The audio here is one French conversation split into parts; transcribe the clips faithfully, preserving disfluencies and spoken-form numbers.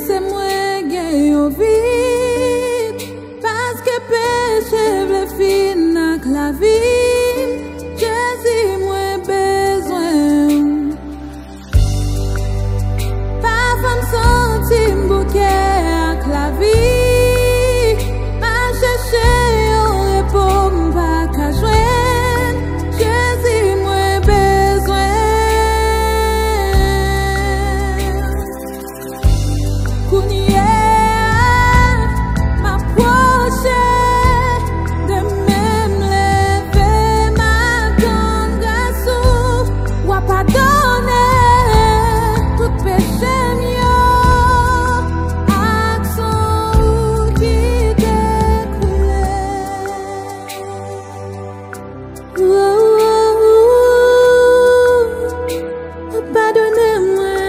c'est moi qui au vide. Paske Peche vle fin ak lavim. Jezi moi besoin. Pas femme santim bouquet ak lavim. Ma cherche un repos m'va ka joindre. Jezi moi besoin. Kounye m'approche de même lever ma konsekrasyon. Ou pardonner tout péché mio ak son qui découle. Pardonnez-moi.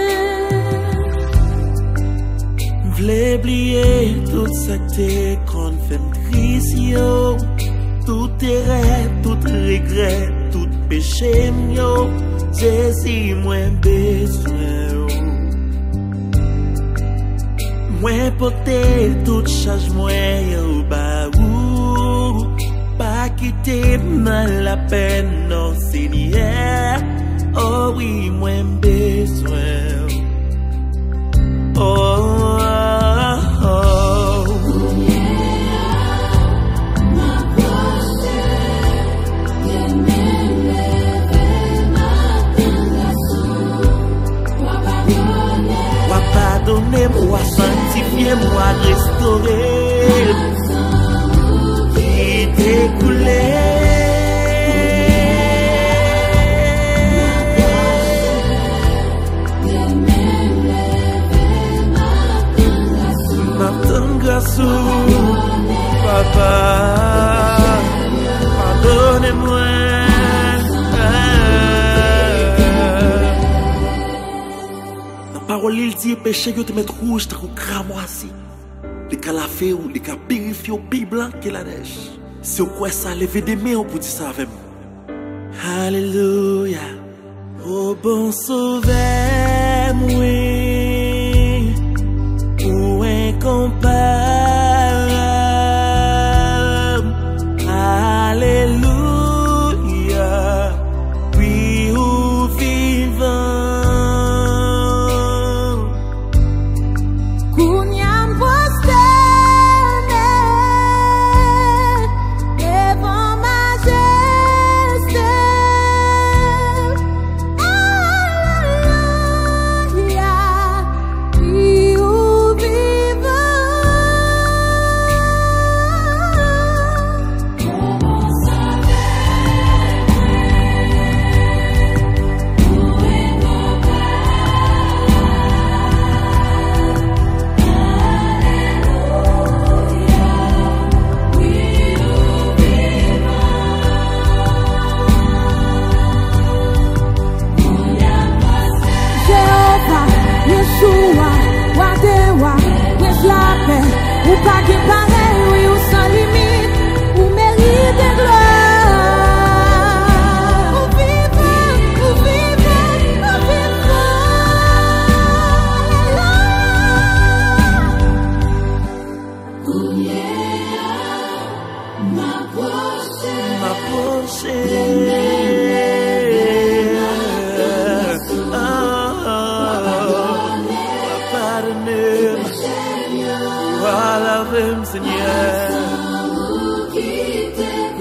V'lais oublier tout ça que t'es qu'on fait triste yo. Tout tes rêves, tout regret, tout péché yo. Jezi moins besoin. Moins porter toute charge moins yo ba ou. Pas quitter mal la peine non Seigneur. Oh oui moins besoin. Oh, oh, oh. Wa pardonner, moi sanctifier, moi restaurer. Qui découlé. Papa, pardonnez-moi. La parole il dit péché que te mettre rouge t'as cramoisi. Les calafés ou les cas purifiés au pays blanc que la neige. C'est quoi ça lever des mains pour dire ça avec moi. Alléluia. Oh bon sauveur moi. Ou incomparable. Alléluia. Oui ou vivant. Kounyam posterne devant majesté. Alléluia. Oui ou ou pas que pareil, oui, ou sans limite, ou mérite gloire. Ou vivant, ou vivant, ou vivant. Alléluia. M'approcher, m'approcher. Lavim, Seigneur.